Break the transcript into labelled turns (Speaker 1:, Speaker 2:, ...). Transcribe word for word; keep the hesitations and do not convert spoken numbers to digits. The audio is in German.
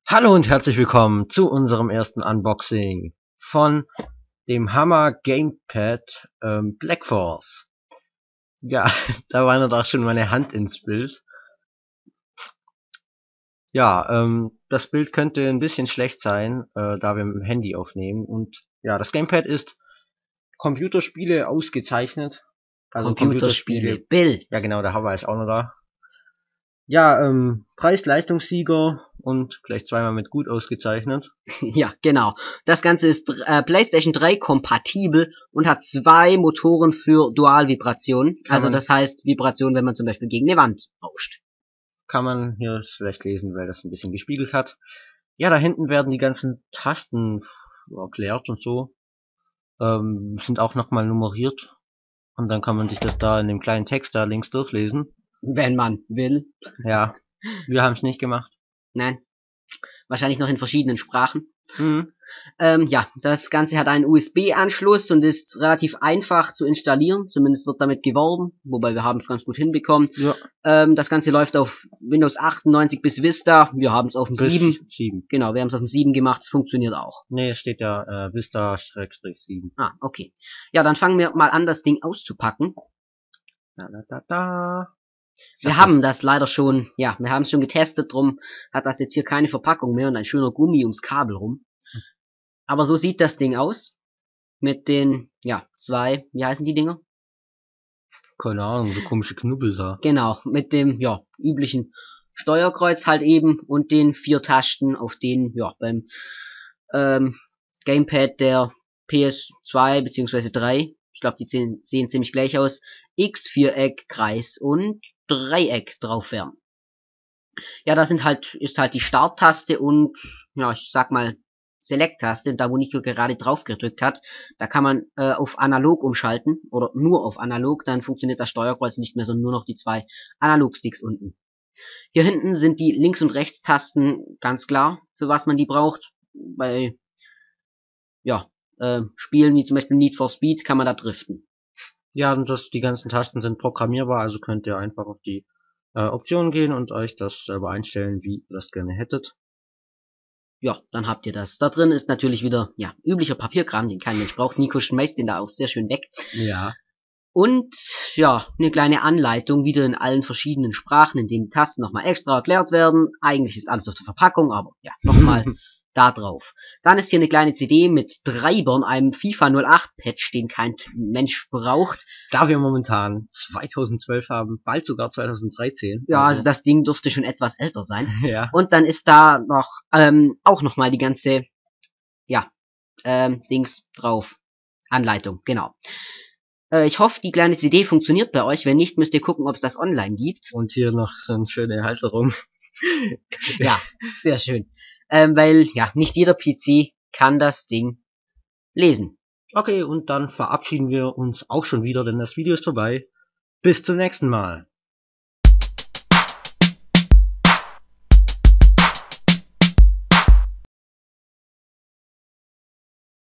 Speaker 1: Hallo und herzlich willkommen zu unserem ersten Unboxing von dem Hammer Gamepad ähm, Black Force. Ja, da wandert auch schon meine Hand ins Bild. Ja, ähm, das Bild könnte ein bisschen schlecht sein, äh, da wir mit dem Handy aufnehmen. Und ja, das Gamepad ist Computerspiele ausgezeichnet. Also
Speaker 2: Computerspiele,
Speaker 1: Computerspiele.
Speaker 2: Bild.
Speaker 1: Ja genau, der Hammer ist auch noch da. Ja, ähm, Preis-Leistungssieger und gleich zweimal mit gut ausgezeichnet.
Speaker 2: Ja, genau. Das Ganze ist äh, PlayStation drei kompatibel und hat zwei Motoren für Dualvibration. Also das heißt Vibration, wenn man zum Beispiel gegen eine Wand rauscht.
Speaker 1: Kann man hier schlecht lesen, weil das ein bisschen gespiegelt hat. Ja, da hinten werden die ganzen Tasten erklärt und so. Ähm, sind auch nochmal nummeriert. Und dann kann man sich das da in dem kleinen Text da links durchlesen.
Speaker 2: Wenn man will.
Speaker 1: Ja, wir haben es nicht gemacht.
Speaker 2: Nein. Wahrscheinlich noch in verschiedenen Sprachen.
Speaker 1: Mhm.
Speaker 2: Ähm, ja, das Ganze hat einen U S B-Anschluss und ist relativ einfach zu installieren. Zumindest wird damit geworben, wobei wir haben es ganz gut hinbekommen.
Speaker 1: Ja.
Speaker 2: Ähm, das Ganze läuft auf Windows achtundneunzig bis Vista. Wir haben es auf dem sieben.
Speaker 1: sieben.
Speaker 2: Genau, wir haben es auf dem sieben gemacht. Es funktioniert auch.
Speaker 1: Nee, es steht ja äh, Vista sieben.
Speaker 2: Ah, okay. Ja, dann fangen wir mal an, das Ding auszupacken.
Speaker 1: Da, da, da, da.
Speaker 2: Wir Ach, haben das leider schon, ja, wir haben es schon getestet, drum hat das jetzt hier keine Verpackung mehr und ein schöner Gummi ums Kabel rum. Aber so sieht das Ding aus. Mit den, ja, zwei, wie heißen die Dinger?
Speaker 1: Keine Ahnung, so komische Knubbel da.
Speaker 2: Genau, mit dem, ja, üblichen Steuerkreuz halt eben und den vier Tasten, auf denen, ja, beim ähm, Gamepad der P S zwei beziehungsweise drei, ich glaube, die sehen, sehen ziemlich gleich aus, X, Viereck, Kreis und Dreieck drauf wären. Ja, da sind halt, ist halt die Starttaste und, ja, ich sag mal, Select-Taste, da wo Nico gerade drauf gedrückt hat, da kann man äh, auf analog umschalten, oder nur auf analog, dann funktioniert das Steuerkreuz nicht mehr, sondern nur noch die zwei Analog-Sticks unten. Hier hinten sind die Links- und Rechts-Tasten ganz klar, für was man die braucht. Bei, ja, äh, Spielen wie zum Beispiel Need for Speed kann man da driften.
Speaker 1: Ja, und das, die ganzen Tasten sind programmierbar, also könnt ihr einfach auf die äh, Optionen gehen und euch das selber einstellen, wie ihr das gerne hättet.
Speaker 2: Ja, dann habt ihr das. Da drin ist natürlich wieder, ja, üblicher Papierkram, den kein Mensch braucht. Nico schmeißt den da auch sehr schön weg.
Speaker 1: Ja.
Speaker 2: Und, ja, eine kleine Anleitung, wieder in allen verschiedenen Sprachen, in denen die Tasten nochmal extra erklärt werden. Eigentlich ist alles auf der Verpackung, aber, ja, nochmal da drauf. Dann ist hier eine kleine C D mit Treibern, einem FIFA null acht Patch, den kein Mensch braucht.
Speaker 1: Da wir momentan zweitausendzwölf haben, bald sogar zweitausenddreizehn.
Speaker 2: Ja, also, also das Ding dürfte schon etwas älter sein.
Speaker 1: Ja.
Speaker 2: Und dann ist da noch ähm, auch nochmal die ganze, ja, ähm, Dings drauf. Anleitung, genau. Äh, ich hoffe, die kleine C D funktioniert bei euch. Wenn nicht, müsst ihr gucken, ob es das online gibt.
Speaker 1: Und hier noch so eine schöne Halterung.
Speaker 2: Ja, sehr schön. Ähm, weil, ja, nicht jeder P C kann das Ding lesen.
Speaker 1: Okay, und dann verabschieden wir uns auch schon wieder, denn das Video ist vorbei. Bis zum nächsten Mal.